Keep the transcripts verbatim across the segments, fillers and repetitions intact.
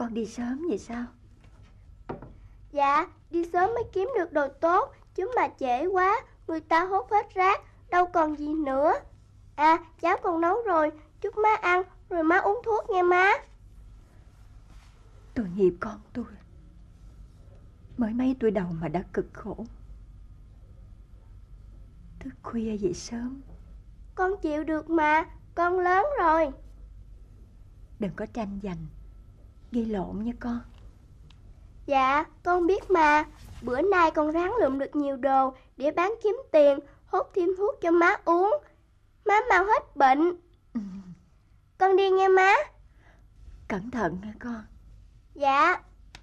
Con đi sớm vậy sao? Dạ, đi sớm mới kiếm được đồ tốt, chứ mà trễ quá, người ta hốt hết rác, đâu còn gì nữa. À, cháo còn nấu rồi, chúc má ăn, rồi má uống thuốc nha má. Tội nghiệp con tôi. Mới mấy tuổi đầu mà đã cực khổ. Thức khuya dậy sớm. Con chịu được mà, con lớn rồi. Đừng có tranh giành, ghi lộn nha con. Dạ, con biết mà. Bữa nay con ráng lượm được nhiều đồ để bán kiếm tiền, hốt thêm thuốc cho má uống. Má mau hết bệnh. Ừ. Con đi nghe má. Cẩn thận nha con. Dạ.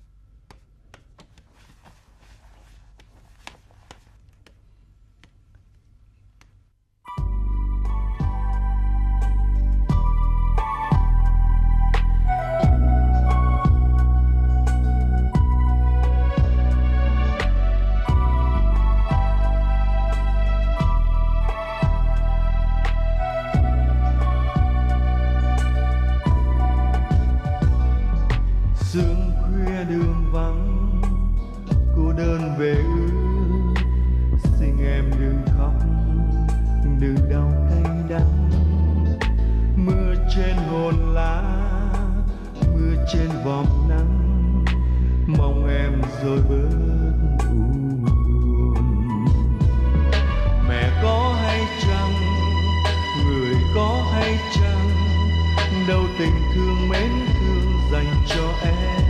Sương khuya đường vắng, cô đơn về ư. Xin em đừng khóc, đừng đau cay đắng. Mưa trên hồn lá, mưa trên vòm nắng, mong em rồi bớt u buồn. Mẹ có hay chăng, người có hay chăng, đâu tình thương mến thương dành cho em.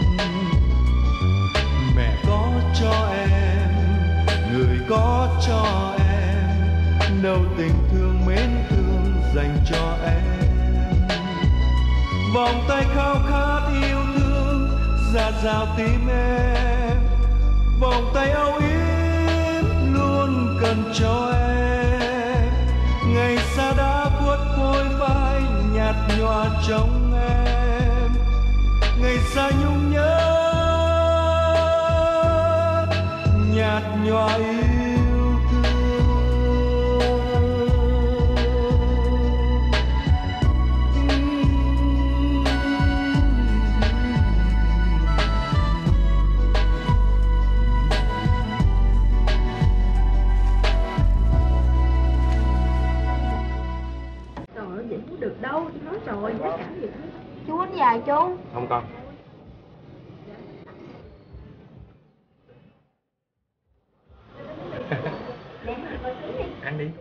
Mẹ có cho em, người có cho em, đâu tình thương mến thương dành cho em. Vòng tay khao khát yêu thương dạt dào tim em, vòng tay âu yếm luôn cần cho em. Ngày xa đã khuất phôi phai nhạt nhòa trong em, ngày xa nhung nhớ nhạt nhòa yêu thương. Trời ơi, vậy không được đâu, nói rồi, nói cảm gì hết. Chú uống dài chú. Không con. Ăn đi.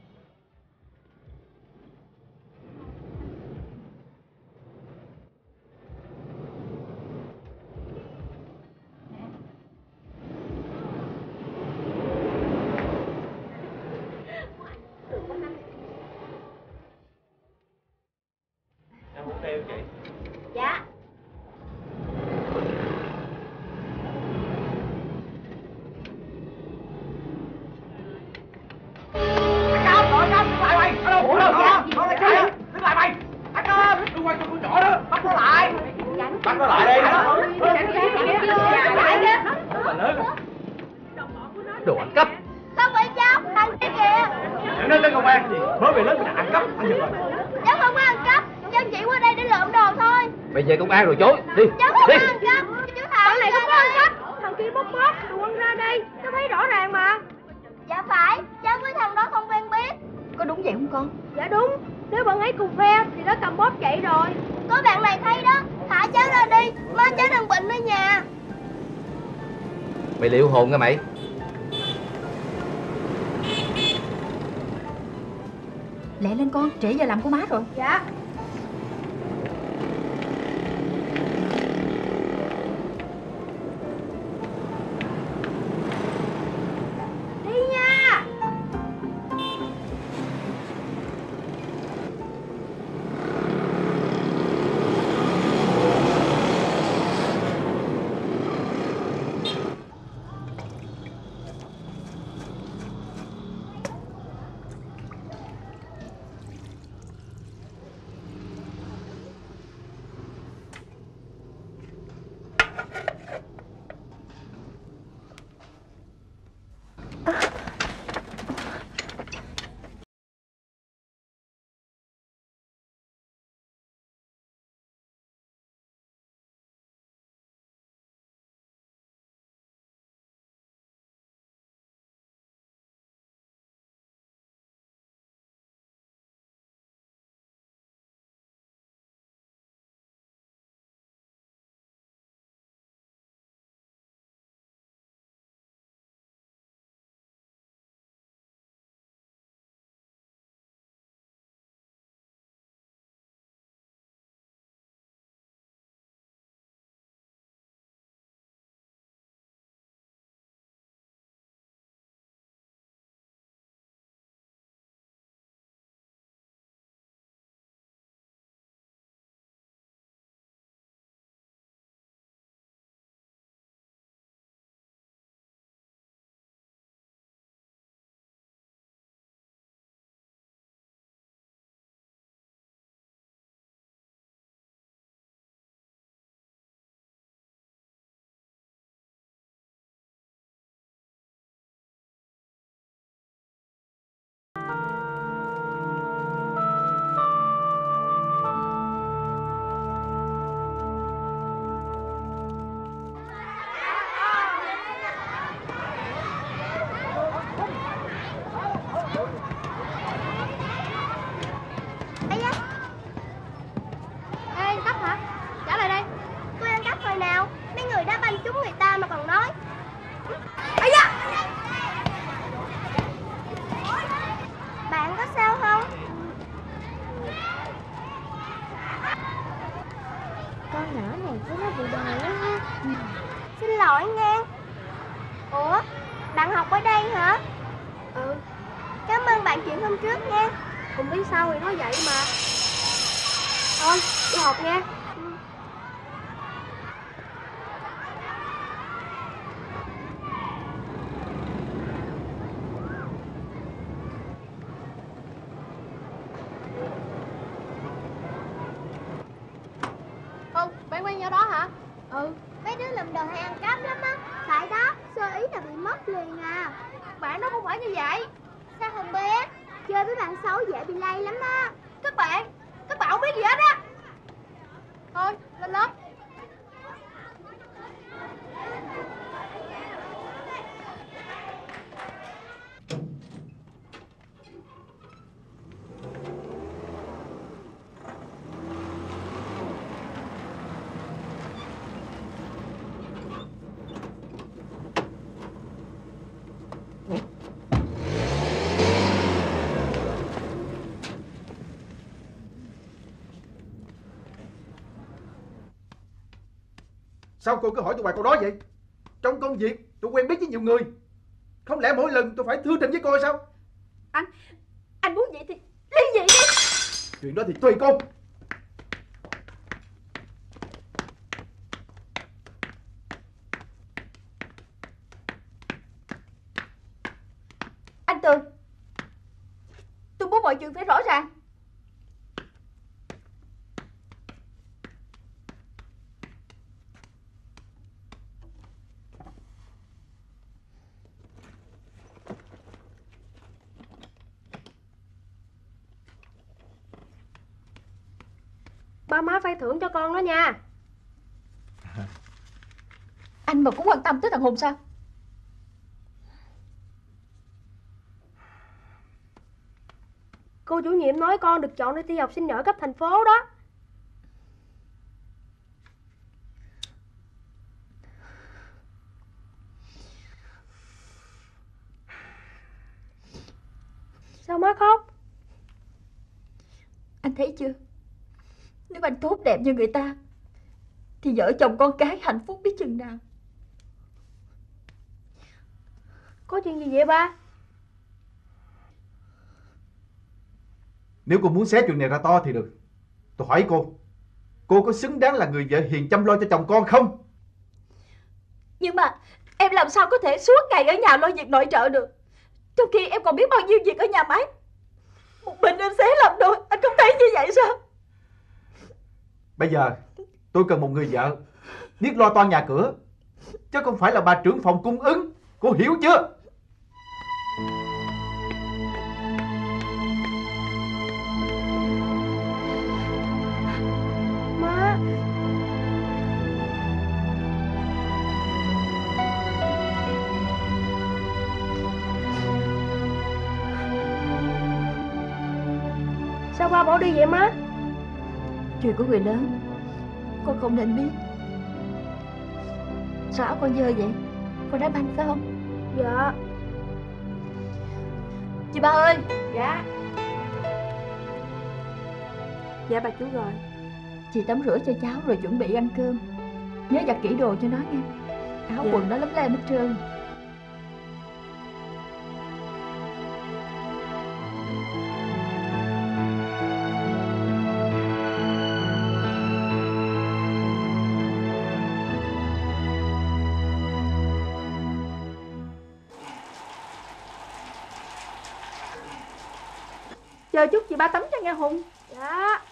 Em muốn tiêu chị. Dạ. Bắt nó lại đây. Đồ ăn cắp. Không phải cháu, thằng kia kìa. Chẳng nên lên công an gì, mới về lớn mình đã ăn cắp, ăn giật rồi. Cháu không có ăn cắp, cháu chỉ qua đây để lượm đồ thôi. Mày về công an rồi chối, đi, Cháu không đi. có ăn cắp, chú Thảo. Thằng này không có ăn cắp, thằng kia bóp bóp, đồ quăng ra đây, cháu thấy rõ ràng mà. Dạ phải, cháu với thằng đó không quen biết. Có đúng vậy không con? Dạ đúng, nếu bạn ấy cùng phe thì nó cầm bóp chạy rồi. Có bạn này thấy đó, thả cháu ra đi, má cháu đang bệnh ở nhà. Mày liệu hồn nghe mày. Lẹ lên con, trễ giờ làm của má rồi. Dạ. Đi nha. có sao không? Con nhỏ này thấy nó bị đòi quá ha. Xin lỗi nghe. Ủa, bạn học ở đây hả? Ừ. Cảm ơn bạn chuyện hôm trước nha. Không biết sao thì nói vậy mà. Thôi, đi học nha. Ừ, bạn quen nhau đó hả? Ừ, mấy đứa lùm đồ hay ăn cắp lắm á. Phải đó, sơ ý là bị mất liền à. Bạn nó không phải như vậy. Sao không biết? Chơi với bạn xấu dễ bị lây lắm á. Các bạn, các bạn không biết gì hết á. Thôi, lên lớp. Sao cô cứ hỏi tôi hoài câu đó vậy? Trong công việc tôi quen biết với nhiều người, không lẽ mỗi lần tôi phải thư tình với cô hay sao? Anh, anh muốn vậy thì ly dị đi. Chuyện đó thì tùy cô. Anh Tường, tôi muốn mọi chuyện phải rõ ràng. Ba má phải thưởng cho con đó nha. Anh mà cũng quan tâm tới thằng Hùng sao? Cô chủ nhiệm nói con được chọn để thi học sinh giỏi cấp thành phố đó. Sao má khóc? Anh thấy chưa? Nếu anh tốt đẹp như người ta thì vợ chồng con cái hạnh phúc biết chừng nào. Có chuyện gì vậy ba? Nếu cô muốn xé chuyện này ra to thì được. Tôi hỏi cô, cô có xứng đáng là người vợ hiền chăm lo cho chồng con không? Nhưng mà em làm sao có thể suốt ngày ở nhà lo việc nội trợ được, trong khi em còn biết bao nhiêu việc ở nhà máy. Một mình em xé làm đôi, anh không thấy như vậy sao? Bây giờ tôi cần một người vợ biết lo toan nhà cửa, chứ không phải là bà trưởng phòng cung ứng. Cô hiểu chưa? Má. Sao ba bỏ đi vậy má? Chuyện của người lớn con không nên biết. Sao áo con dơ vậy? Con đá banh phải không? Dạ. Chị ba ơi. Dạ. Dạ bà chú gọi. Chị tắm rửa cho cháu rồi chuẩn bị ăn cơm. Nhớ giặt kỹ đồ cho nó nha. Áo Dạ. quần nó lấm lem hết trơn. Chờ chút chị ba tắm cho nghe Hùng. Dạ.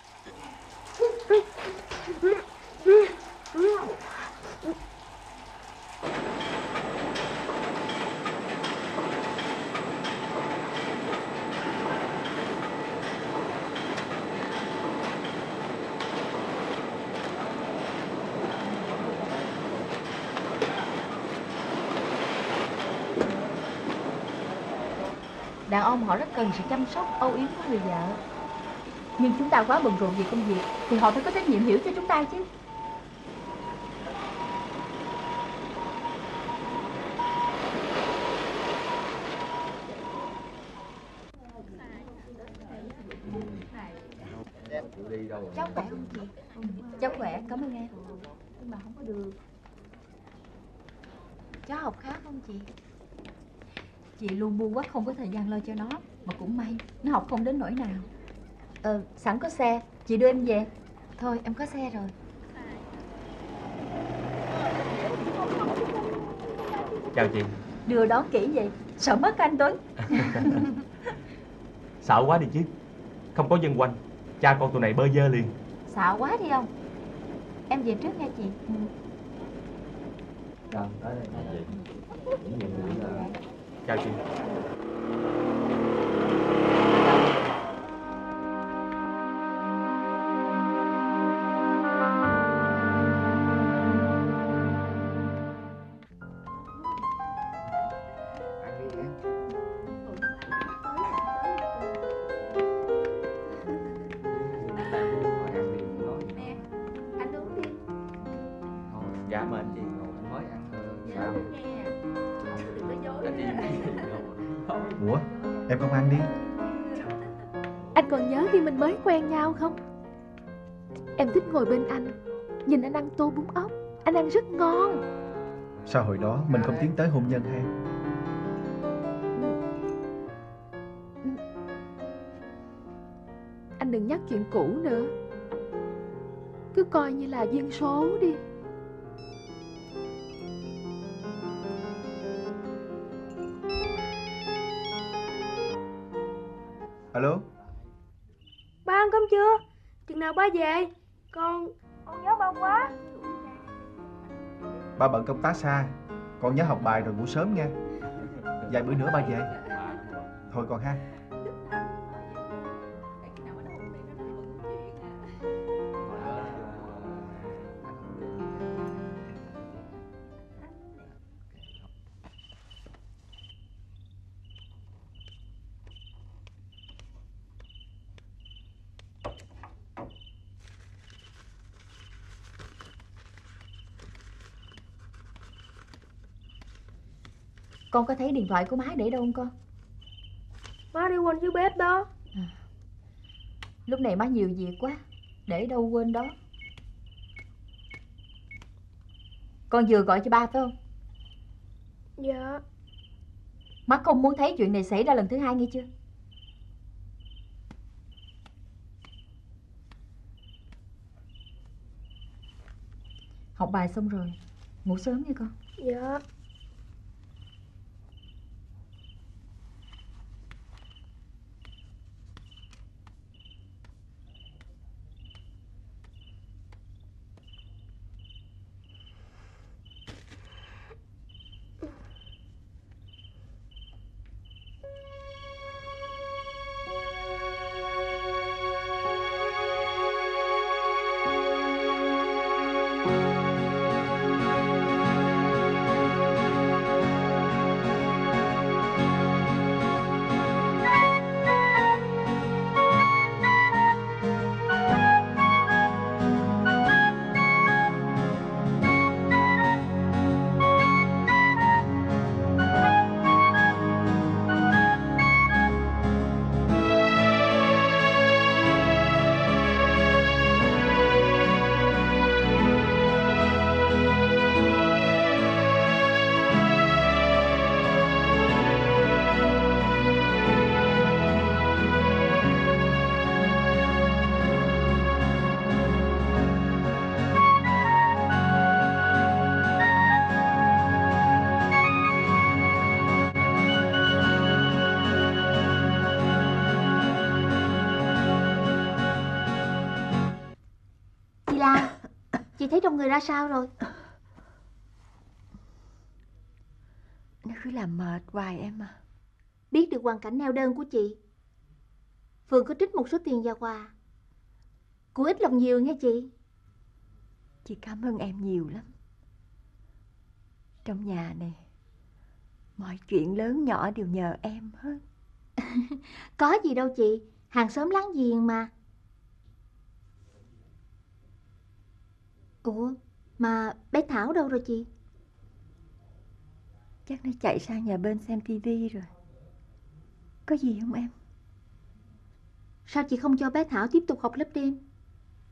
Đàn ông họ rất cần sự chăm sóc, âu yếm của người vợ. Nhưng chúng ta quá bận rộn vì công việc thì họ phải có trách nhiệm hiểu cho chúng ta chứ. Đi đâu? Cháu khỏe không chị? Cháu khỏe, cảm ơn em. Nhưng mà không có được. Cháu học khá không chị? Chị luôn bu quá không có thời gian lo cho nó. Mà cũng may, nó học không đến nỗi nào. Ờ, sẵn có xe, chị đưa em về. Thôi, em có xe rồi. Chào chị. Đưa đón kỹ vậy, sợ mất anh Tuấn. Sợ quá đi chứ. Không có dân quanh, cha con tụi này bơ vơ liền. Xạo quá đi không? Em về trước nha chị. Ừ. Rồi, tới đây. Chào chị. Dạ mời anh chị. Mới ăn sao? Ủa, em không ăn đi. Anh còn nhớ khi mình mới quen nhau không? Em thích ngồi bên anh, nhìn anh ăn tô bún ốc. Anh ăn rất ngon. Sao hồi đó mình không tiến tới hôn nhân hay? Anh đừng nhắc chuyện cũ nữa. Cứ coi như là duyên số đi. Alo? Ba ăn cơm chưa? Chừng nào ba về? Con... con nhớ ba quá. Ba bận công tác xa, con nhớ học bài rồi ngủ sớm nha. Vài bữa nữa ba về. Thôi con ha. Con có thấy điện thoại của má để đâu không con? Má đi quên dưới bếp đó. À, lúc này má nhiều việc quá, để đâu quên đó. Con vừa gọi cho ba phải không? Dạ. Má không muốn thấy chuyện này xảy ra lần thứ hai nghe chưa? Học bài xong rồi, ngủ sớm nha con. Dạ. Chị thấy trong người ra sao rồi? Nó cứ làm mệt hoài em à. Biết được hoàn cảnh neo đơn của chị, Phương có trích một số tiền vào quà. Cô ít lòng nhiều nghe chị. Chị cảm ơn em nhiều lắm. Trong nhà này, mọi chuyện lớn nhỏ đều nhờ em hết. Có gì đâu chị, hàng xóm láng giềng mà. Ủa, mà bé Thảo đâu rồi chị? Chắc nó chạy sang nhà bên xem tivi rồi. Có gì không em? Sao chị không cho bé Thảo tiếp tục học lớp đêm?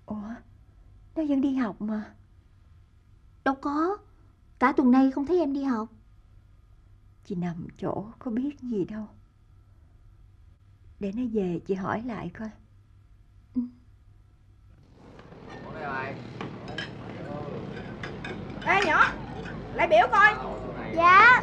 Ủa, nó vẫn đi học mà. Đâu có, cả tuần nay không thấy em đi học. Chị nằm chỗ có biết gì đâu. Để nó về chị hỏi lại coi. Ừ. Ê nhỏ, lại biểu coi. Dạ.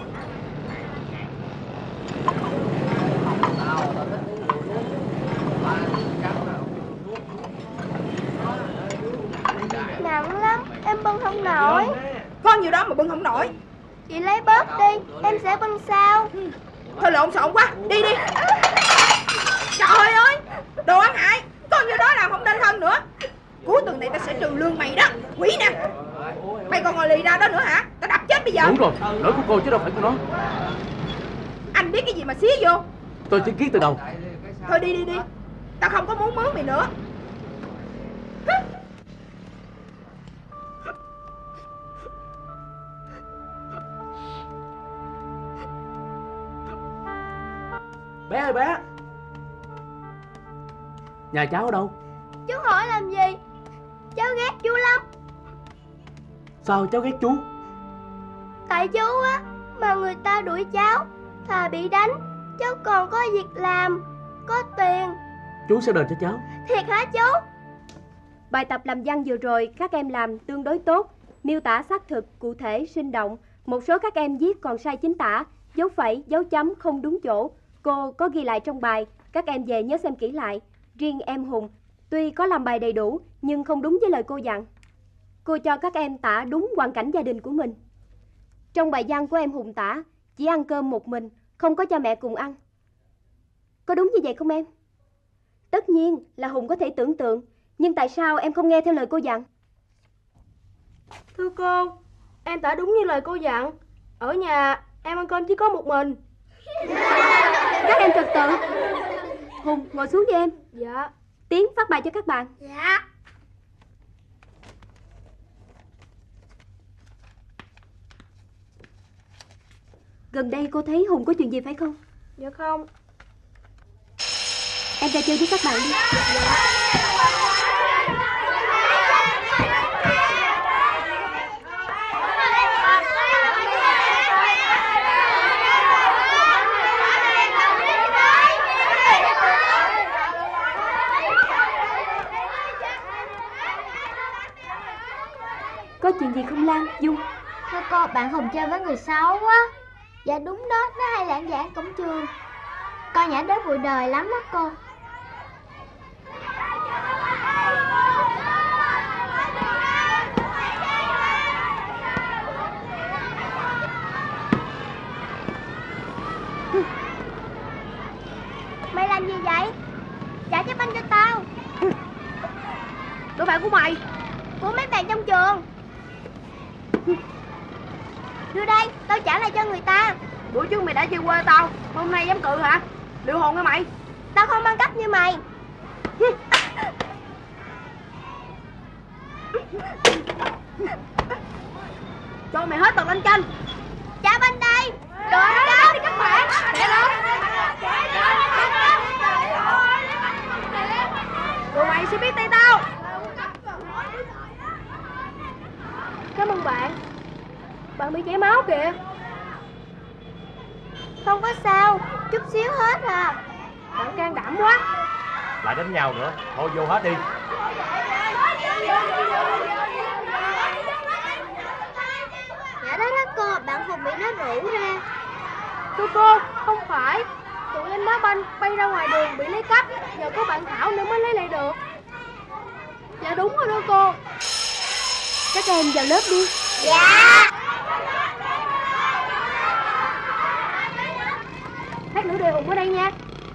Nặng lắm, em bưng không nổi. Con nhiều đó mà bưng không nổi. Chị lấy bớt đi, em sẽ bưng sau. Thôi lộn xộn quá, đi đi. Trời ơi, đồ ăn hại. Con như đó làm không nên thân nữa. Cuối tuần này ta sẽ trừ lương mày đó, quỷ nè. Mày còn ngồi lì ra đó nữa hả? Ta đập chết bây giờ. Đúng rồi, lỗi của cô chứ đâu phải của nó. Anh biết cái gì mà xía vô. Tôi chỉ kiết từ đầu. Thôi đi đi đi, tao không có muốn mướn mày nữa. Bé ơi bé, nhà cháu ở đâu? Chú hỏi làm gì? Cháu ghét chú lắm. Sao cháu ghét chú? Tại chú á mà người ta đuổi cháu, thà bị đánh, cháu còn có việc làm, có tiền. Chú sẽ đền cho cháu. Thiệt hả chú? Bài tập làm văn vừa rồi các em làm tương đối tốt, miêu tả xác thực, cụ thể, sinh động. Một số các em viết còn sai chính tả, dấu phẩy, dấu chấm không đúng chỗ. Cô có ghi lại trong bài, các em về nhớ xem kỹ lại. Riêng em Hùng, tuy có làm bài đầy đủ nhưng không đúng với lời cô dặn. Cô cho các em tả đúng hoàn cảnh gia đình của mình. Trong bài văn của em Hùng tả, chỉ ăn cơm một mình, không có cha mẹ cùng ăn. Có đúng như vậy không em? Tất nhiên là Hùng có thể tưởng tượng, nhưng tại sao em không nghe theo lời cô dặn? Thưa cô, em tả đúng như lời cô dặn. Ở nhà em ăn cơm chỉ có một mình. Các em trật tự. Hùng, ngồi xuống với em. Dạ. Tiến phát bài cho các bạn. Dạ. Gần đây cô thấy Hùng có chuyện gì phải không? Dạ không. Em ra chơi với các bạn đi. Có chuyện gì không Lan, Dung? Thưa cô, bạn Hùng chơi với người xấu quá. Dạ đúng đó, nó hay lãng giảng cổng trường. Con nhã đến bụi đời lắm đó cô. Mày làm gì vậy? Trả trái banh cho tao. Đâu phải của mày. Của mấy bạn trong trường. Đưa đây, tao trả lại cho người ta. Bữa trước mày đã chơi quê tao, hôm nay dám cự hả? Liệu hồn hả mày? Tao không ăn cắp như mày. Cho mày hết tật lên tranh. Trả banh đây. Đồ ăn đó đi các bạn. Để đó. Tụi mày sẽ biết tay tao. Cảm ơn bạn. Bạn bị chảy máu kìa. Không có sao, chút xíu hết à. Bạn can đảm quá. Lại đánh nhau nữa, thôi vô hết đi. Dạ đó đó cô, bạn Hùng bị nó rủ ra. Thưa cô, không phải. Tụi em đá banh bay ra ngoài đường bị lấy cắp, nhờ có bạn Thảo nữa mới lấy lại được. Dạ đúng rồi đó cô. Các em vào lớp đi. Dạ. Lát nữa đưa Hùng ở đây nha.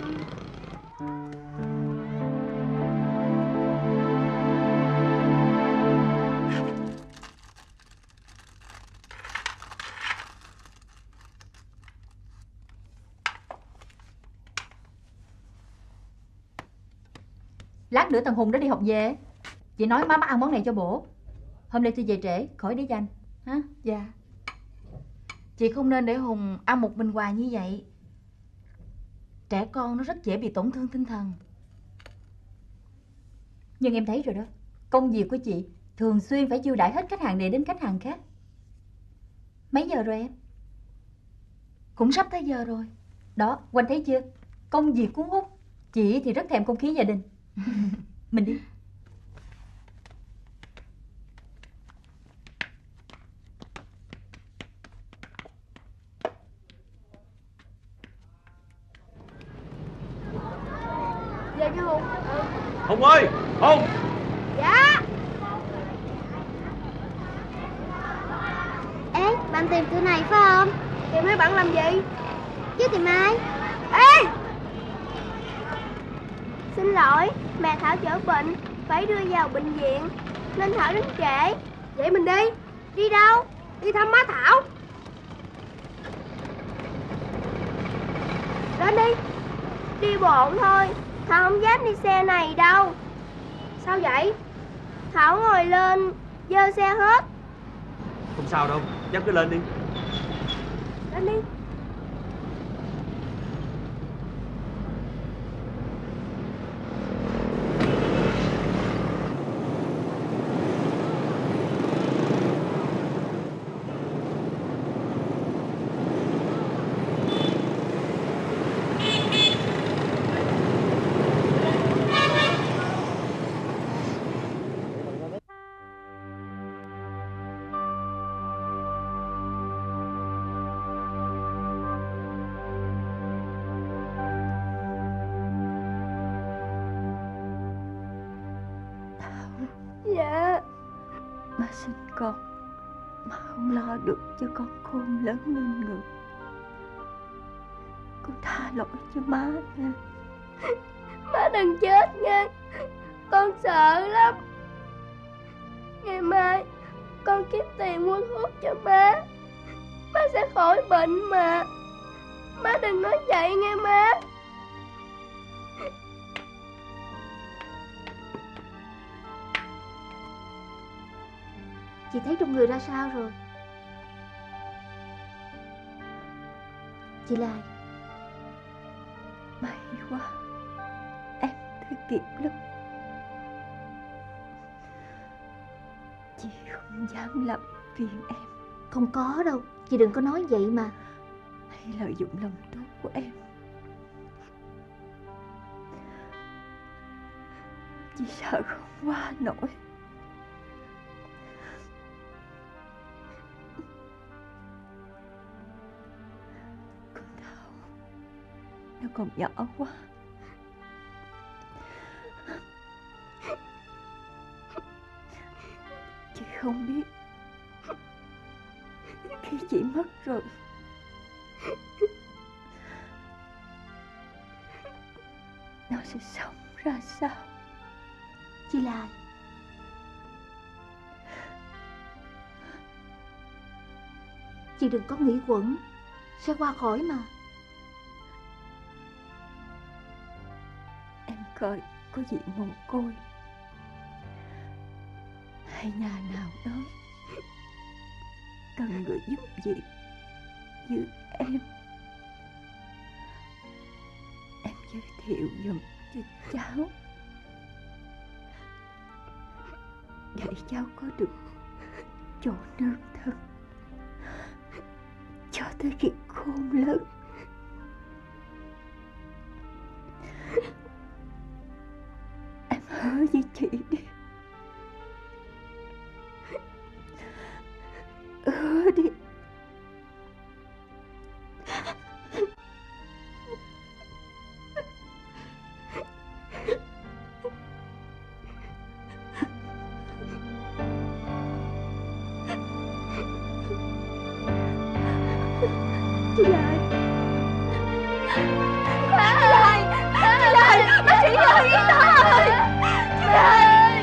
Lát nữa thằng Hùng nó đi học về. Chị nói má má ăn món này cho bổ. Hôm nay tôi về trễ, khỏi để dành. Hả? Dạ. Chị không nên để Hùng ăn một mình hoài như vậy. Trẻ con nó rất dễ bị tổn thương tinh thần. Nhưng em thấy rồi đó, công việc của chị thường xuyên phải chiêu đãi hết khách hàng này đến khách hàng khác. Mấy giờ rồi em? Cũng sắp tới giờ rồi. Đó, Oanh thấy chưa? Công việc cuốn hút. Chị thì rất thèm không khí gia đình. Mình đi. Về cho Hùng. Ừ. Hùng ơi, Hùng. Dạ. Ê, bạn tìm tụi này phải không? Tìm mấy bạn làm gì? Chứ tìm ai? Ê! Xin lỗi, mẹ Thảo chữa bệnh, phải đưa vào bệnh viện, nên Thảo đến trễ. Vậy mình đi. Đi đâu? Đi thăm má Thảo. Đến đi. Đi bộ thôi, Thảo không dám đi xe này đâu. Sao vậy? Thảo ngồi lên, dơ xe hết. Không sao đâu, dám cứ lên đi. Lên đi. Dạ. Má sinh con, má không lo được cho con khôn lớn lên ngược. Con tha lỗi cho má nha. Má đừng chết nha. Con sợ lắm. Ngày mai con kiếm tiền mua thuốc cho má. Má sẽ khỏi bệnh mà. Má đừng nói vậy nghe má. Chị thấy trong người ra sao rồi? Chị Lai. May quá, em tới kịp lúc. Chị không dám làm phiền em. Không có đâu, chị đừng có nói vậy mà. Hãy lợi dụng lòng tốt của em. Chị sợ không qua nổi. Con Thảo nó còn nhỏ quá. Chị không biết khi chị mất rồi nó sẽ sống ra sao. Chị Lai, chị đừng có nghĩ quẩn, sẽ qua khỏi mà. Em coi có gì mồ côi hay nhà nào đó cần người giúp việc như em, em giới thiệu giùm cho cháu để cháu có được chỗ nương thân cho tới khi khôn lớn. Em hứa với chị đi. Hứa đi. Chị Lai. Chị Lai. Chị Lai. Bác sĩ ơi, Yến ơi. Chị Lai.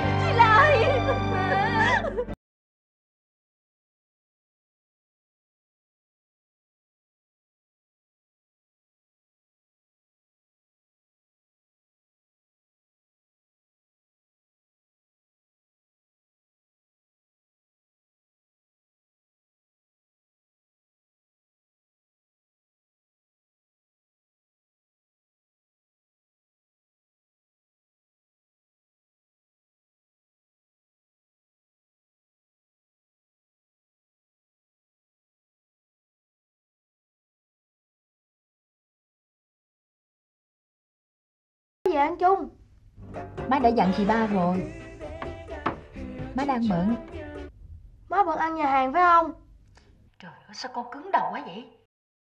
ăn chung? Má đã dặn chị ba rồi. Má đang bận. Má vẫn ăn nhà hàng phải không? Trời ơi, sao con cứng đầu quá vậy?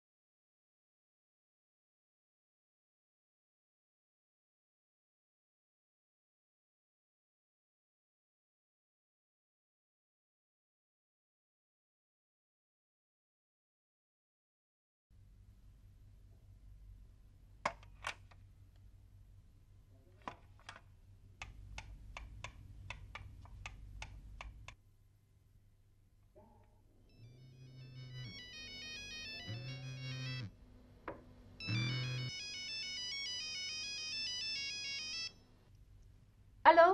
Alo.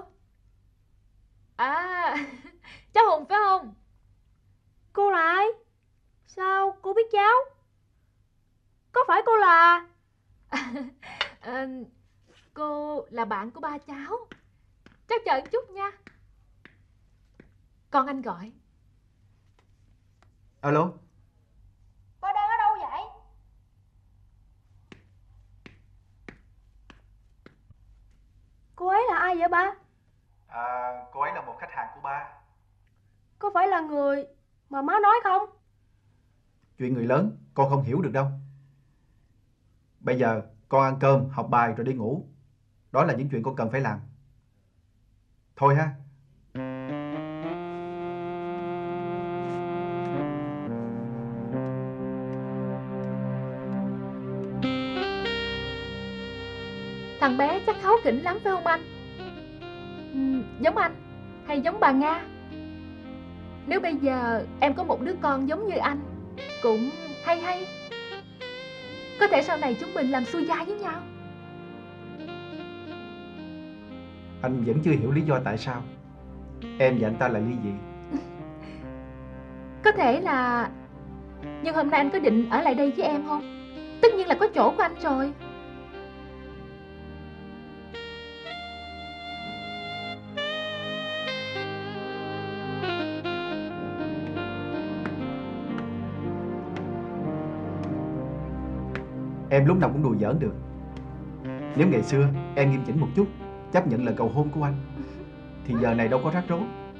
À, cháu Hùng phải không? Cô là ai? Sao cô biết cháu? Có phải cô là... à, cô là bạn của ba cháu. Cháu chờ một chút nha. Con anh gọi. Alo. Ba đang ở đâu vậy? Cô ấy là ai vậy ba? À, cô ấy là một khách hàng của ba. Có phải là người mà má nói không? Chuyện người lớn con không hiểu được đâu. Bây giờ con ăn cơm, học bài rồi đi ngủ. Đó là những chuyện con cần phải làm. Thôi ha. Thằng bé chắc kháu khỉnh lắm phải không anh? Ừ, giống anh hay giống bà Nga? Nếu bây giờ em có một đứa con giống như anh cũng hay hay. Có thể sau này chúng mình làm xuôi gia với nhau. Anh vẫn chưa hiểu lý do tại sao em và anh ta lại ly dị. Có thể là... Nhưng hôm nay anh có định ở lại đây với em không? Tất nhiên là có chỗ của anh rồi. Em lúc nào cũng đùa giỡn được. Nếu ngày xưa em nghiêm chỉnh một chút, chấp nhận lời cầu hôn của anh, thì giờ này đâu có rắc rối.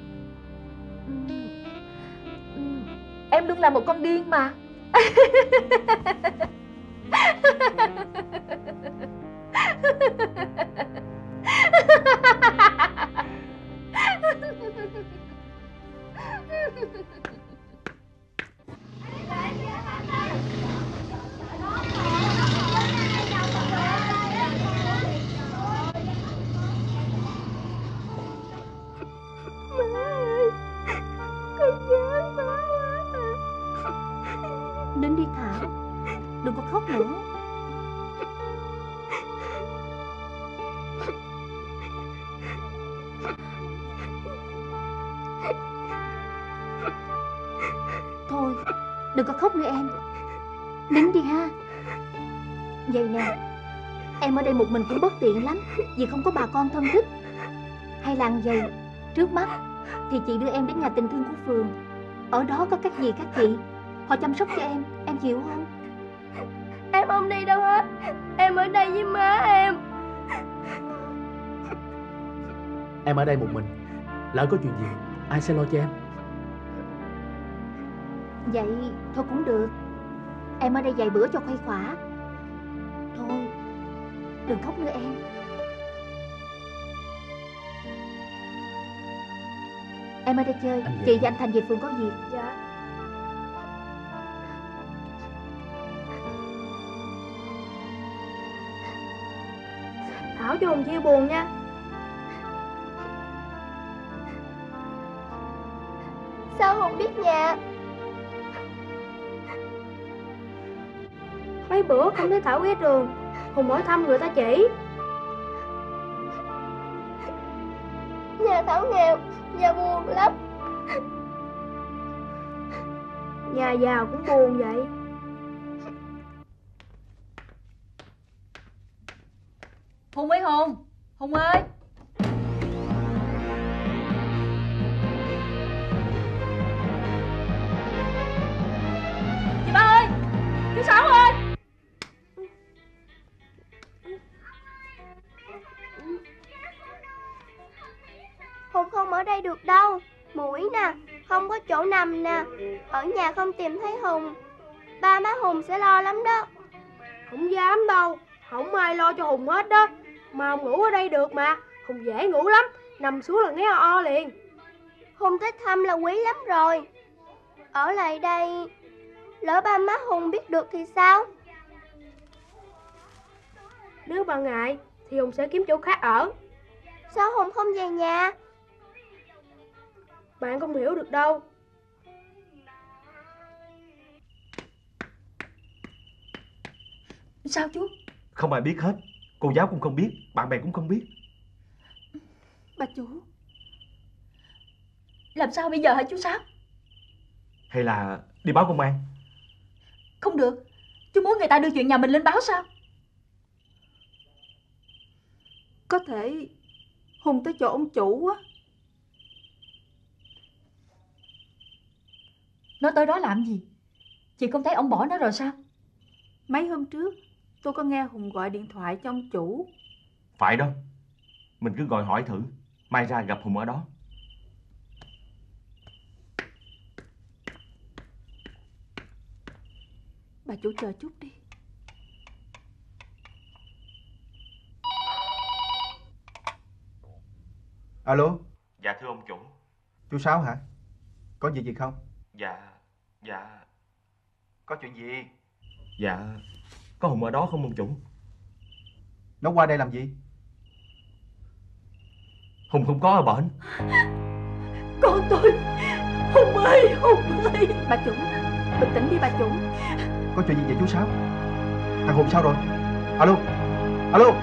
Em luôn là một con điên mà. Đến đi Thảo, đừng có khóc nữa. Thôi, đừng có khóc nữa em. Nín đi ha. Vậy nè, em ở đây một mình cũng bất tiện lắm, vì không có bà con thân thích. Hay là vậy, trước mắt thì chị đưa em đến nhà tình thương của phường. Ở đó có các dì các chị, họ chăm sóc cho em, em chịu không? Em không đi đâu hết. Em ở đây với má em. Em ở đây một mình, lỡ có chuyện gì ai sẽ lo cho em? Vậy thôi cũng được. Em ở đây vài bữa cho khuây khỏa. Thôi, đừng khóc nữa em. Em ở đây chơi, chị và anh Thành về phường có việc. Dạ. Thảo cho Hùng chia buồn nha. Sao không biết nhà? Mấy bữa không thấy Thảo ghé trường, Hùng hỏi thăm người ta chỉ. Nhà Thảo nghèo, nhà buồn lắm. Nhà giàu cũng buồn vậy. Hùng ơi Hùng, Hùng ơi. Chị ba ơi, chú Sáu ơi. ở đây được đâu. Muỗi nè, không có chỗ nằm nè, ở nhà không tìm thấy Hùng, ba má Hùng sẽ lo lắm đó. Không dám đâu, không ai lo cho Hùng hết đó. Mà Hùng ngủ ở đây được mà, Hùng dễ ngủ lắm, nằm xuống là nghe o o liền. Hùng tới thăm là quý lắm rồi. Ở lại đây, lỡ ba má Hùng biết được thì sao? Nếu bà ngại thì Hùng sẽ kiếm chỗ khác ở. Sao Hùng không về nhà? Bạn không hiểu được đâu. Sao chú? Không ai biết hết. Cô giáo cũng không biết, bạn bè cũng không biết. Bà chủ, làm sao bây giờ hả chú Sáu? Hay là đi báo công an? Không được, chú muốn người ta đưa chuyện nhà mình lên báo sao? Có thể Hùng tới chỗ ông chủ á. Nó tới đó làm gì? Chị không thấy ông bỏ nó rồi sao? Mấy hôm trước tôi có nghe Hùng gọi điện thoại cho ông chủ. Phải đó. Mình cứ gọi hỏi thử, mai ra gặp Hùng ở đó. Bà chủ chờ chút đi. Alo. Dạ thưa ông chủ. Chú Sáu hả? Có việc gì không? Dạ, dạ. Có chuyện gì? Dạ, có Hùng ở đó không ông chủ? Nó qua đây làm gì? Hùng không có ở bển. Con tôi, Hùng ơi, Hùng ơi. Bà chủ, bình tĩnh đi bà chủ. Có chuyện gì vậy chú Sáu? Thằng Hùng sao rồi? Alo, alo.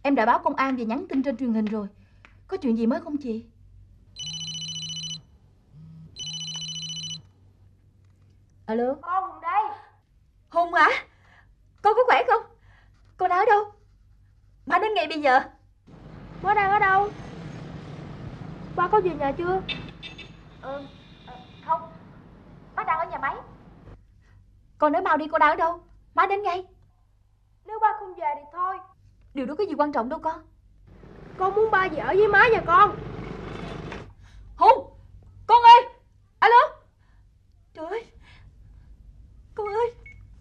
Em đã báo công an và nhắn tin trên truyền hình rồi. Có chuyện gì mới không chị? Alo. Con Hùng đây. Hùng hả? Con có khỏe không? Con đang ở đâu? Má đến ngay bây giờ. Má đang ở đâu? Ba có về nhà chưa? Ừ, không. Má đang ở nhà máy. Con nói mau đi, con đang ở đâu? Má đến ngay. Nếu ba không về thì thôi. Điều đó có gì quan trọng đâu con. Con muốn ba về ở với má nhà con. Hùng, con ơi. Alo. Trời ơi. Con ơi.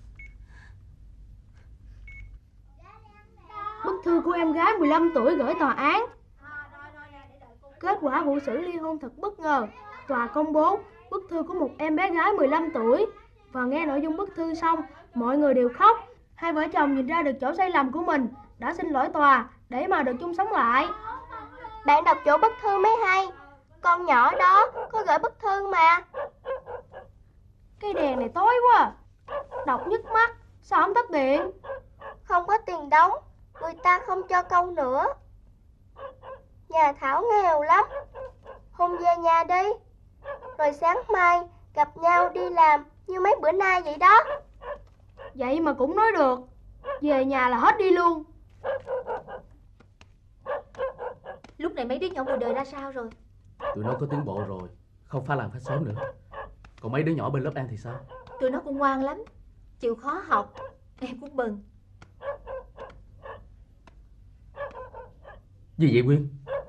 Bức thư của em gái mười lăm tuổi gửi tòa án. Kết quả vụ xử ly hôn thật bất ngờ. Tòa công bố bức thư của một em bé gái mười lăm tuổi. Và nghe nội dung bức thư xong, mọi người đều khóc. Hai vợ chồng nhìn ra được chỗ sai lầm của mình, đã xin lỗi tòa để mà được chung sống lại. Bạn đọc chỗ bức thư mới hay. Con nhỏ đó có gửi bức thư mà. Cái đèn này tối quá. Đọc nhức mắt. Sao không tắt điện? Không có tiền đóng, người ta không cho công nữa. Nhà Thảo nghèo lắm. Hùng về nhà đi, rồi sáng mai gặp nhau đi làm như mấy bữa nay vậy đó. Vậy mà cũng nói được. Về nhà là hết đi luôn. Lúc này mấy đứa nhỏ ngoài đời ra sao rồi? Tụi nó có tiến bộ rồi, không phá làng phá xóm nữa. Còn mấy đứa nhỏ bên lớp An thì sao? Tụi nó cũng ngoan lắm, chịu khó học. Em cũng mừng. Gì vậy Quyên?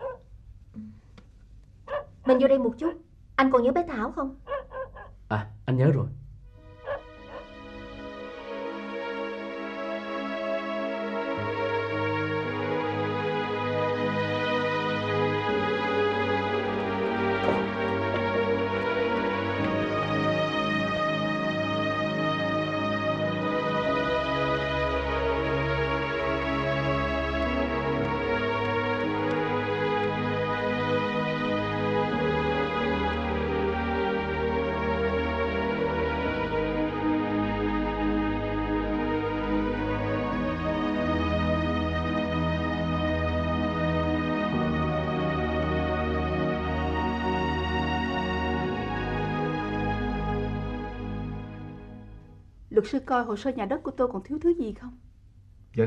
Mình vô đây một chút. Anh còn nhớ bé Thảo không? À, anh nhớ rồi. Luật sư coi hồ sơ nhà đất của tôi còn thiếu thứ gì không? Vâng.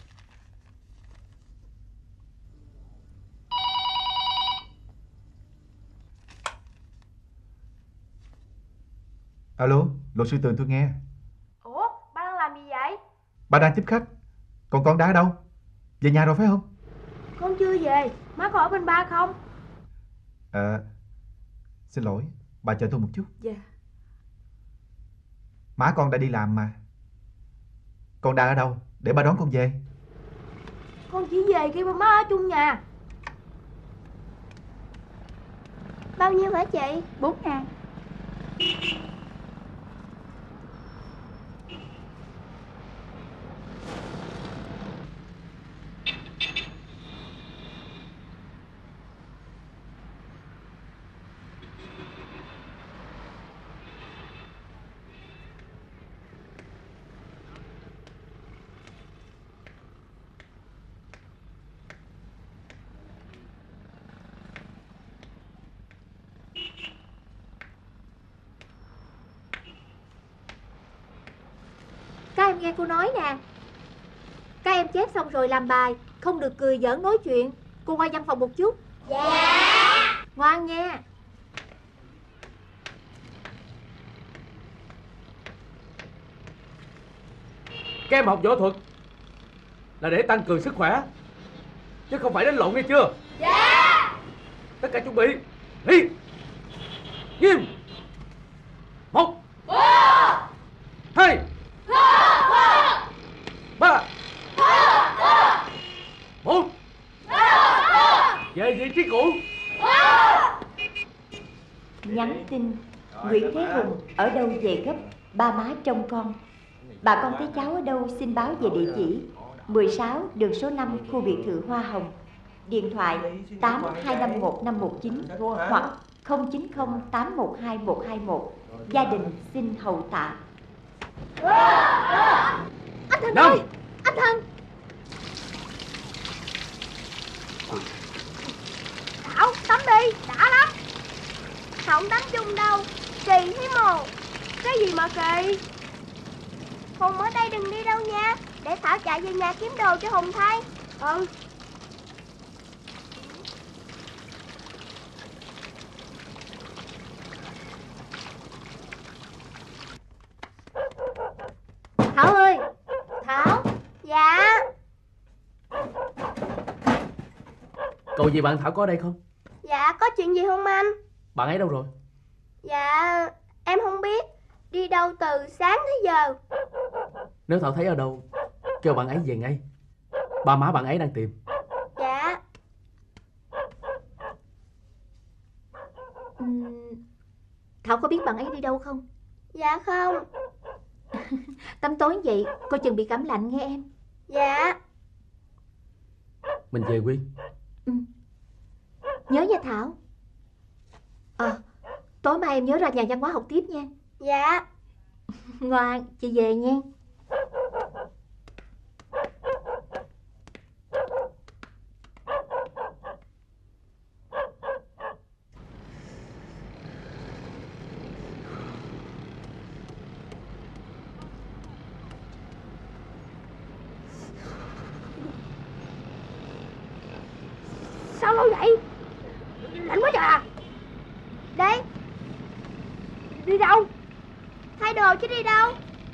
Alo, luật sư Tường tôi nghe. Ủa, ba đang làm gì vậy? Ba đang tiếp khách. Còn con đã ở đâu? Về nhà rồi phải không? Con chưa về. Má có ở bên ba không? À, xin lỗi, bà chờ tôi một chút. Dạ. Má con đã đi làm mà. Con đang ở đâu để ba đón con về? Con chỉ về khi ba má ở chung nhà. Bao nhiêu hả chị? Bốn ngàn. Các em nghe cô nói nè. Các em chép xong rồi làm bài, không được cười giỡn nói chuyện. Cô qua văn phòng một chút. Dạ. Ngoan nha. Các em học võ thuật là để tăng cường sức khỏe, chứ không phải đánh lộn nghe chưa? Dạ. Tất cả chuẩn bị đi. Nghiêm. Một. Hai. Ba. Bốn. Về vị trí cũ. Nhắn tin Nguyễn Thế Hùng ở đâu về gấp, ba má trông con. Bà con thấy cháu ở đâu xin báo về địa chỉ mười sáu đường số năm khu biệt thự Hoa Hồng. Điện thoại tám hai năm một năm một chín hoặc không chín không tám một hai một hai một. Gia đình xin hầu tạ. Anh Thành ơi, anh Thành. Thảo, tắm đi, đã lắm. Không tắm chung đâu, kỳ thế mồ. Cái gì mà kỳ? Hùng ở đây đừng đi đâu nha, để Thảo chạy về nhà kiếm đồ cho Hùng thay. Ừ. Thảo ơi! Thảo! Dạ. Cậu gì bạn Thảo có ở đây không? Dạ, có chuyện gì không anh? Bạn ấy đâu rồi? Dạ, em không biết. Đi đâu từ sáng tới giờ. Nếu Thảo thấy ở đâu, kêu bạn ấy về ngay. Ba má bạn ấy đang tìm. Dạ. uhm, Thảo có biết bạn ấy đi đâu không? Dạ không. Tắm tối vậy, coi chừng bị cảm lạnh nghe em. Dạ. Mình về Quyên. Ừ. Nhớ nha Thảo. À, tối mai em nhớ ra nhà văn hóa học tiếp nha. Dạ. Ngoan, chị về nha. Sao lâu vậy? Lạnh quá trời à. Đi. Đi đâu? Thay đồ chứ đi đâu?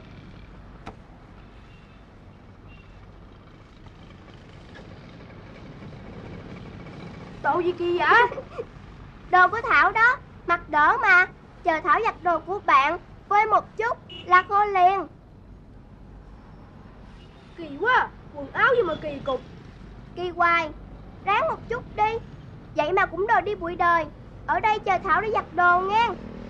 Đồ gì kỳ vậy? Đồ của Thảo đó. Mặc đỡ mà. Chờ Thảo giặt đồ của bạn. Quay một chút là khô liền. Kỳ quá. Quần áo gì mà kỳ cục. Kỳ hoài. Ráng một chút đi. Vậy mà cũng đòi đi bụi đời. Ở đây chờ Thảo để giặt đồ nghe.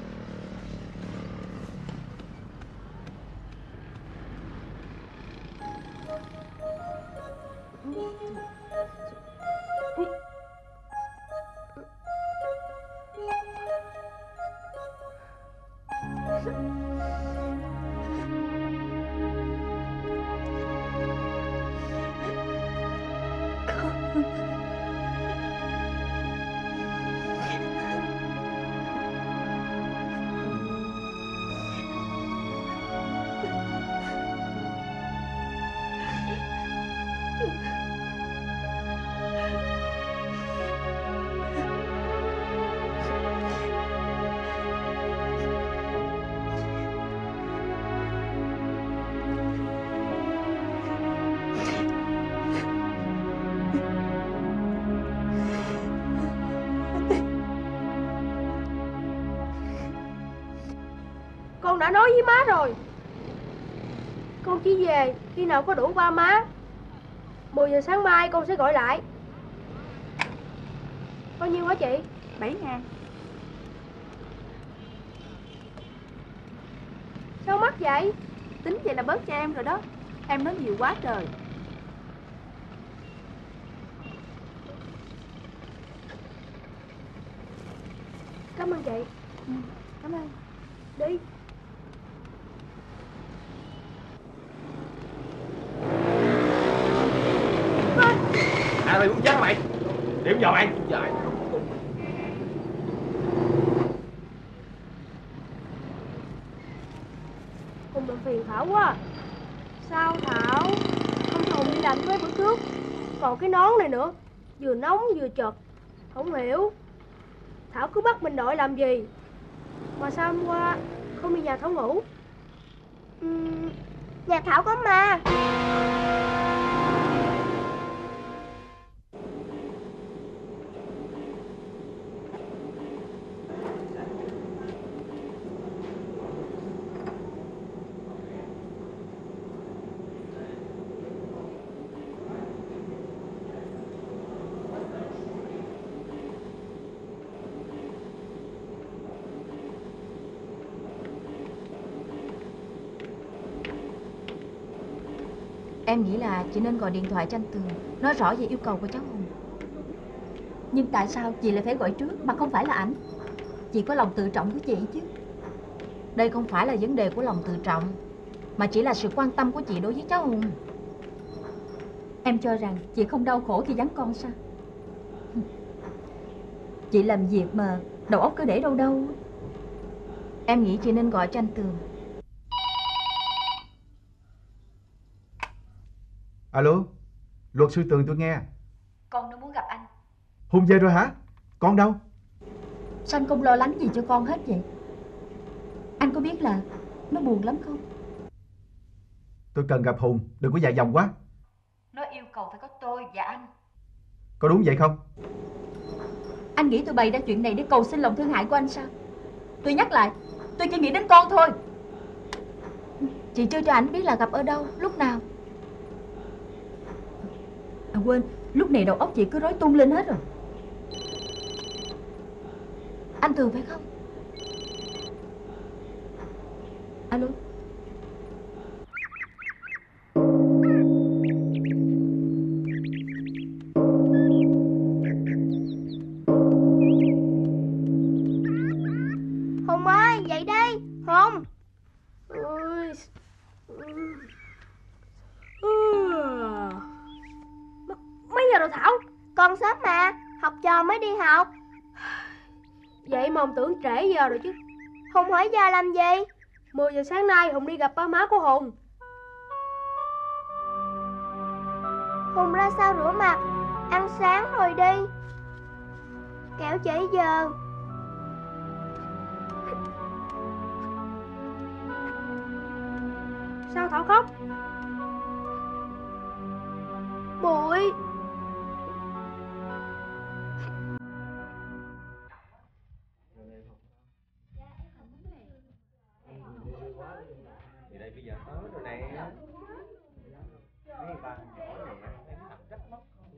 Con đã nói với má rồi. Con chỉ về khi nào có đủ ba má. Mười giờ sáng mai con sẽ gọi lại. Bao nhiêu hả chị? Bảy ngàn. Sao mắc vậy? Tính vậy là bớt cho em rồi đó. Em nói nhiều quá trời. Cảm ơn chị. Ừ, cảm ơn. Đi. À mày muốn chết hả mày? Điểm vào mày. Trời. Hùng làm phiền Thảo quá. Sao Thảo? Không cho Hùng đi làm mấy bữa trước. Còn cái nón này nữa. Vừa nóng vừa chật. Không hiểu Thảo cứ bắt mình đội làm gì. Mà sao hôm qua không đi nhà Thảo ngủ? uhm, Nhà Thảo có ma. Em nghĩ là chị nên gọi điện thoại cho anh Tường, nói rõ về yêu cầu của cháu Hùng. Nhưng tại sao chị lại phải gọi trước mà không phải là ảnh? Chị có lòng tự trọng của chị chứ. Đây không phải là vấn đề của lòng tự trọng, mà chỉ là sự quan tâm của chị đối với cháu Hùng. Em cho rằng chị không đau khổ khi vắng con sao? Chị làm việc mà đầu óc cứ để đâu đâu. Em nghĩ chị nên gọi cho anh Tường. Alo, luật sư Tường tôi nghe. Con nó muốn gặp anh. Hùng về rồi hả? Con đâu? Sao anh không lo lắng gì cho con hết vậy? Anh có biết là nó buồn lắm không? Tôi cần gặp Hùng, đừng có dài dòng quá. Nó yêu cầu phải có tôi và anh. Có đúng vậy không? Anh nghĩ tôi bày ra chuyện này để cầu xin lòng thương hại của anh sao? Tôi nhắc lại, tôi chỉ nghĩ đến con thôi. Chị chưa cho ảnh biết là gặp ở đâu, lúc nào. À quên, lúc này đầu óc chị cứ rối tung lên hết rồi. Anh Tường phải không? Alo. Hùng ơi, dậy đi, Hùng. Ôi. Mấy giờ rồi Thảo? Con sớm mà, học trò mới đi học. Vậy mà Hùng tưởng trễ giờ rồi chứ. Hùng hỏi giờ làm gì? mười giờ sáng nay Hùng đi gặp ba má của Hùng. Hùng ra sao rửa mặt, ăn sáng rồi đi. Kẻo trễ giờ. Sao Thảo khóc? Bụi. Thì đây bây giờ tới rồi nè. Mấy bà nhỏ này em tập trách móc.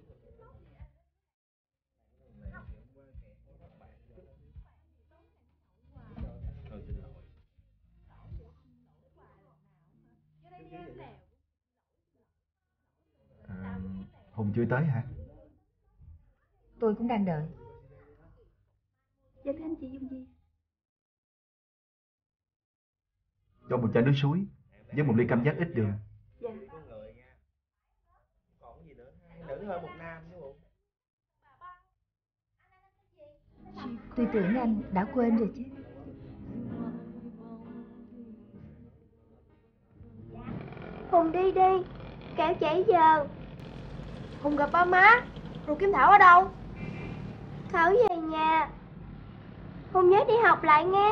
Thôi xin lỗi. À, Hùng chưa tới hả? Tôi cũng đang đợi. Dạ thưa anh chị dùng gì? Cho một chai nước suối với một ly cam giác ít đường. Dạ. Còn gì nữa? Nữ hơn một nam chứ bộ. Tôi tưởng anh đã quên rồi chứ. Hùng đi đi, kẻo trễ giờ. Hùng gặp ba má, rồi Kim Thảo ở đâu? Thảo về nhà. Hùng nhớ đi học lại nghe.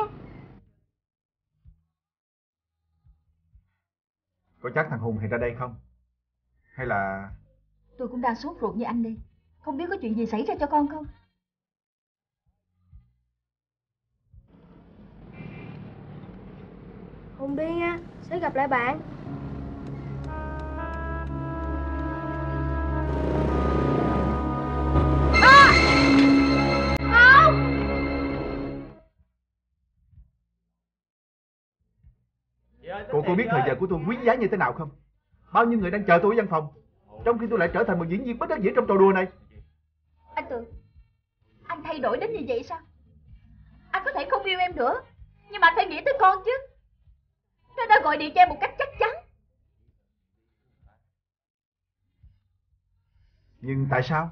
Có chắc thằng Hùng hiện ra đây không? Hay là... Tôi cũng đang sốt ruột như anh đi. Không biết có chuyện gì xảy ra cho con không? Hùng đi nha, sẽ gặp lại bạn. Cô có biết thời giờ của tôi quý giá như thế nào không? Bao nhiêu người đang chờ tôi ở văn phòng, trong khi tôi lại trở thành một diễn viên bất đắc dĩ trong trò đùa này. Anh Tường, anh thay đổi đến như vậy sao? Anh có thể không yêu em nữa, nhưng mà anh phải nghĩ tới con chứ. Nó đã gọi điện cho em một cách chắc chắn. Nhưng tại sao?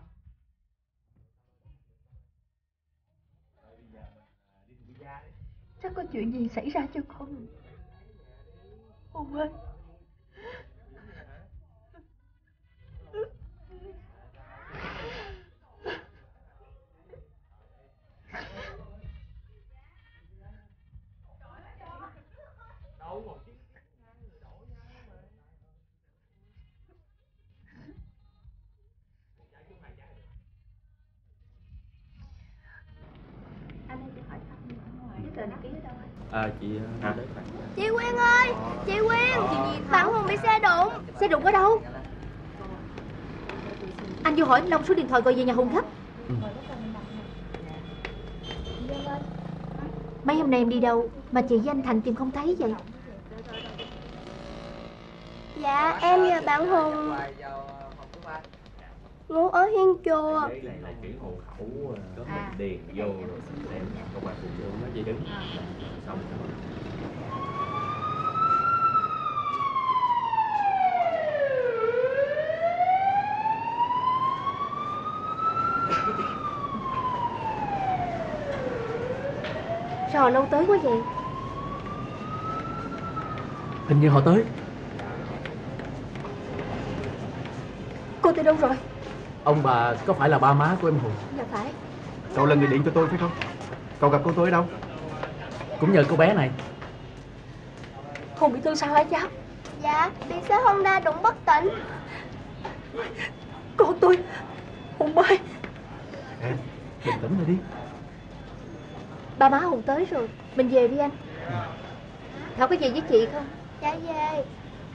Chắc có chuyện gì xảy ra cho con. Hùng ơi. À chị hả? Chị Quyên ơi, chị Quyên, bạn Hùng bị xe đụng. Xe đụng ở đâu? Anh vô hỏi anh Long số điện thoại gọi về nhà Hùng gấp. Ừ. Mấy hôm nay em đi đâu mà chị với anh Thành tìm không thấy vậy? Dạ em và bạn Hùng ngủ ở hiên chùa. Đây là chuyển hộ khẩu có mình điền vô rồi xem công an phường nó gì đứng xong rồi. Sao họ lâu tới quá vậy? Hình như họ tới. Cô từ đâu rồi? Ông bà có phải là ba má của em Hùng? Dạ phải. Cậu là người điện cho tôi phải không? Cậu gặp cô tôi ở đâu? Cũng nhờ cô bé này. Hùng bị thương sao hả cháu? Dạ, bị xe Honda đụng bất tỉnh. Con tôi Hùng ơi. Em, bình tĩnh lại đi. Ba má Hùng tới rồi, mình về đi anh. Thảo có gì với chị không? Dạ về.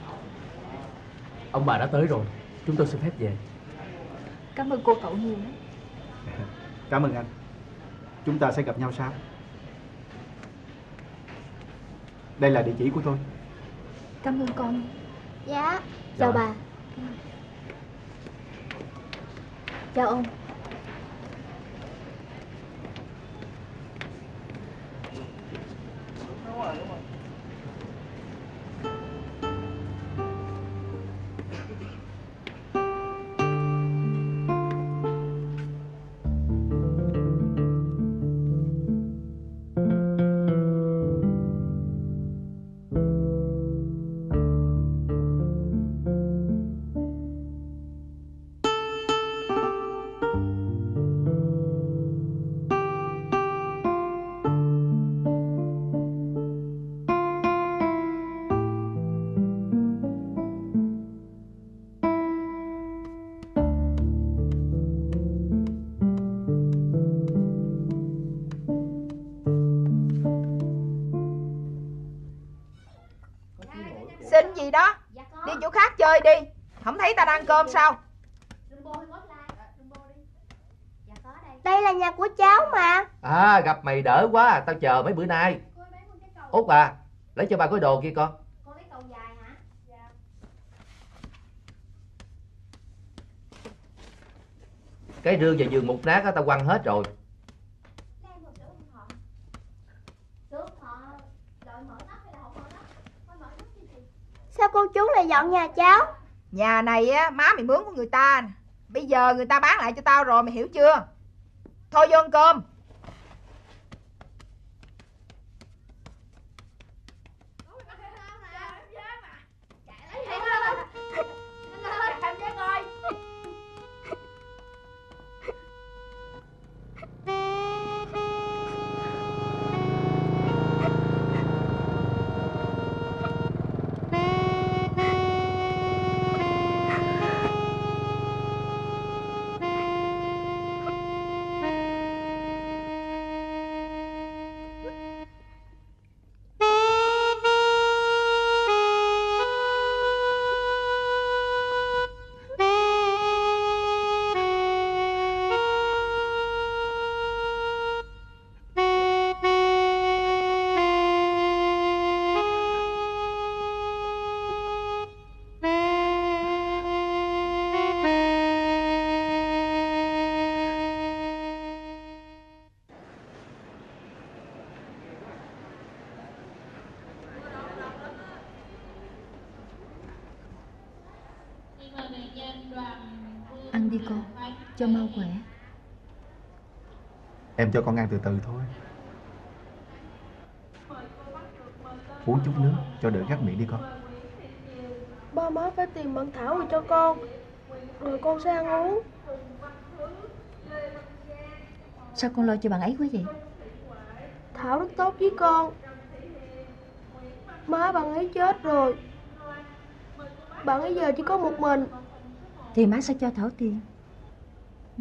Ông bà đã tới rồi, chúng tôi xin phép về. Cảm ơn cô cậu nhiều lắm. Cảm ơn anh. Chúng ta sẽ gặp nhau sau. Đây là địa chỉ của tôi. Cảm ơn con. Dạ. Chào bà. Chào ông. Xin gì đó? Đi chỗ khác chơi đi. Không thấy ta đang ăn cơm sao? Đây là nhà của cháu mà. À, gặp mày đỡ quá, tao chờ mấy bữa nay. Út à, lấy cho ba cái đồ kia con. Cái rương và giường mục nát á, tao quăng hết rồi. Sao cô chú lại dọn nhà cháu? Nhà này á, má mày mướn của người ta. Bây giờ người ta bán lại cho tao rồi, mày hiểu chưa? Thôi vô ăn cơm. Ăn đi con, cho mau khỏe. Em cho con ăn từ từ thôi. Uống chút nước cho đỡ gắt miệng đi con. Ba má phải tìm bạn Thảo rồi cho con, rồi con sẽ ăn uống. Sao con lo cho bạn ấy quá vậy? Thảo rất tốt với con. Má bạn ấy chết rồi, bạn ấy giờ chỉ có một mình. Thì má sẽ cho Thảo tiền. Ừ?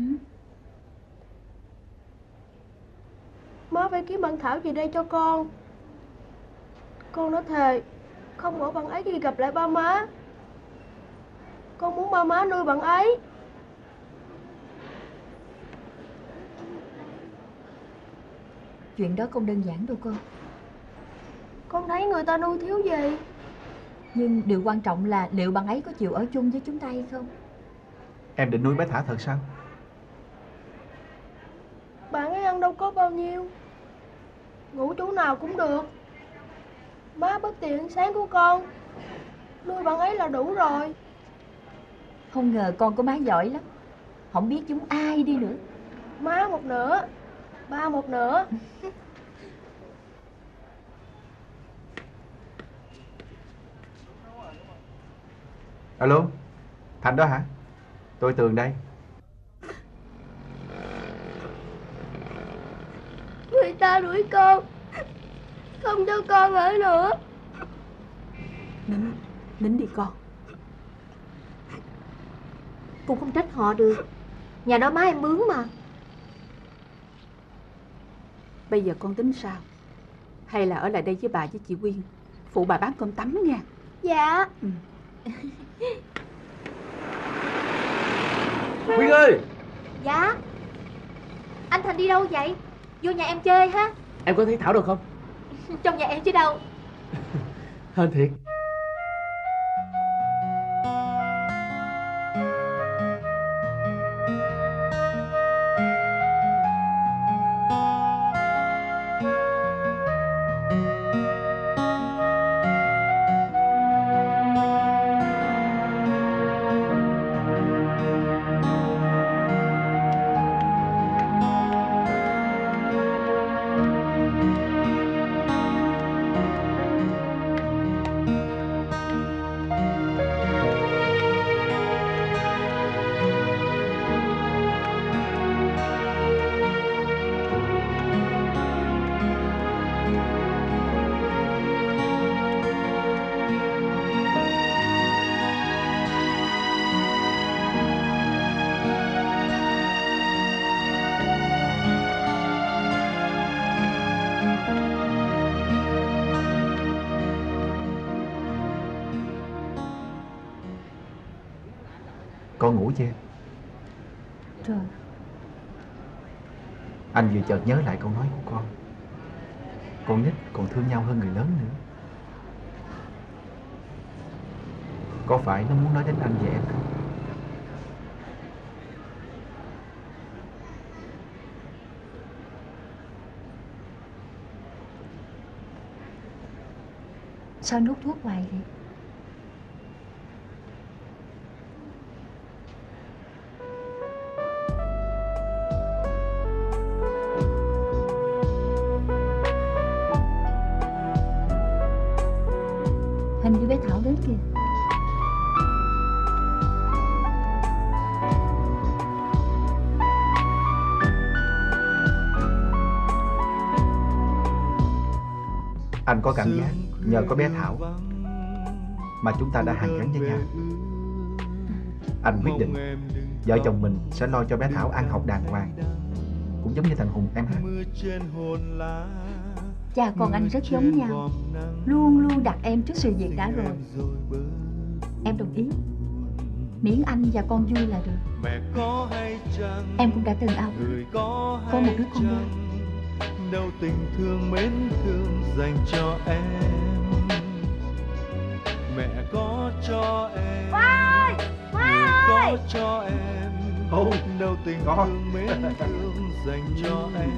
Má phải kiếm bạn Thảo về đây cho con. Con đã thề không bỏ bạn ấy khi gặp lại ba má. Con muốn ba má nuôi bạn ấy. Chuyện đó không đơn giản đâu con. Con thấy người ta nuôi thiếu gì. Nhưng điều quan trọng là liệu bạn ấy có chịu ở chung với chúng ta hay không. Em định nuôi bé Thảo thật sao? Bạn ấy ăn đâu có bao nhiêu, ngủ chỗ nào cũng được. Má bất tiện ăn sáng của con, nuôi bạn ấy là đủ rồi. Không ngờ con có má giỏi lắm. Không biết chúng ai đi nữa. Má một nửa, ba một nửa. Alo, Thành đó hả? Tôi Tường đây. Người ta đuổi con, không cho con ở nữa. Nín, nín đi con. Cũng không trách họ được. Nhà đó má em mướn mà. Bây giờ con tính sao? Hay là ở lại đây với bà với chị Quyên, phụ bà bán cơm tấm nha. Dạ. Ừ. Quyên ơi! Dạ. Anh Thành đi đâu vậy? Vô nhà em chơi ha. Em có thấy Thảo đâu không? Trong nhà em chứ đâu. Hên thiệt. Con ngủ chưa? Rồi. Anh vừa chợt nhớ lại câu nói của con. Con nít còn thương nhau hơn người lớn nữa. Có phải nó muốn nói đến anh và em không? Sao nuốt thuốc hoài vậy? Hình như bé Thảo đến kìa. Anh có cảm giác nhờ có bé Thảo mà chúng ta đã hàn gắn với nhau. Anh quyết định vợ chồng mình sẽ lo cho bé Thảo ăn học đàng hoàng, cũng giống như thằng Hùng em ha. Cha con anh rất giống nhau, luôn luôn đặt em trước sự việc đã rồi. Em đồng ý, miễn anh và con vui là được. Em cũng đã từng ao có một đứa con dâu. Đâu tình thương mến thương dành cho em. Mẹ có cho em, Khoa ơi, Khoa có cho em. Hùng, đâu tình thương mến thương dành cho em.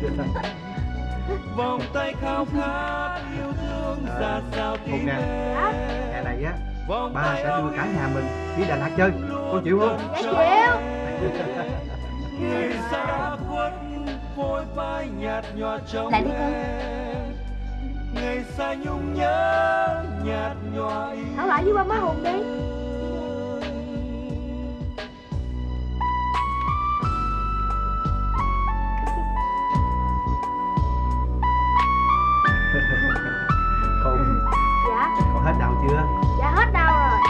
Vòng tay khao khát yêu thương ra sao tim Hùng nè, em. hè này á ba sẽ đưa cả nhà mình đi Đà Lạt chơi. Cô chịu không? Dạ chịu. Người xa khuất vội vai nhạt nhòa trong lại đi con. Ngày xa nhung nhớ nhạt nhòa. Thảo lại với ba má Hùng đi. Hùng, Dạ. còn hết đau chưa? Dạ hết đau rồi.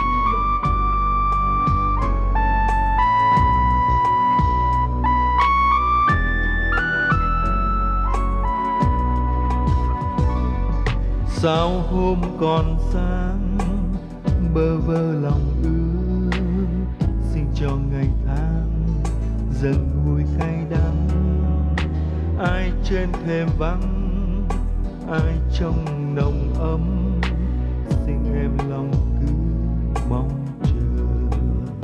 Sao hôm còn sáng bơ vơ lòng ước, xin cho ngày tháng dần nguôi cay đắng. Ai trên thềm vắng, ai trong nồng ấm, xin em lòng cứ mong chờ.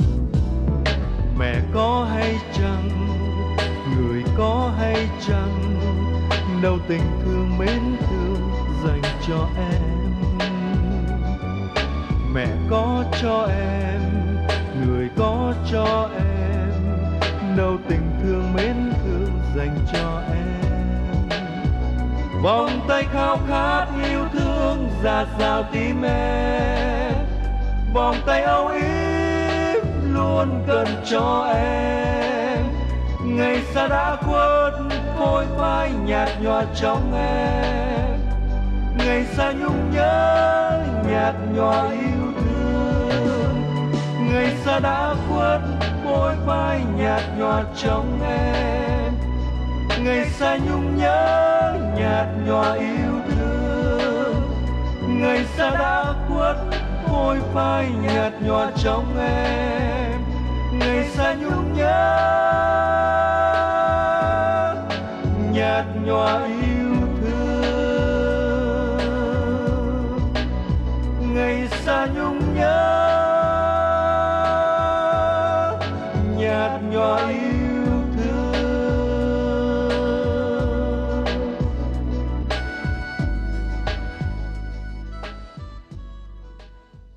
Mẹ có hay chăng, người có hay chăng, đâu tình thương mến thương dành cho em. Mẹ có cho em, người có cho em, đâu tình thương mến thương dành cho em. Vòng tay khao khát yêu thương ra sao tim em. vòng tay âu yếm luôn cần cho em. Ngày xa đã khuất, phôi phai nhạt nhòa trong em. Ngày xa nhung nhớ, nhạt nhòa yêu thương. Ngày xa đã khuất, phôi phai nhạt nhòa trong em. Ngày xa nhung nhớ, nhạt nhòa yêu thương. Ngày xa đã khuất, phôi phai nhạt nhòa trong em. Ngày xa nhung nhớ, nhạt nhòa yêu thương. Ngày xa nhung nhớ,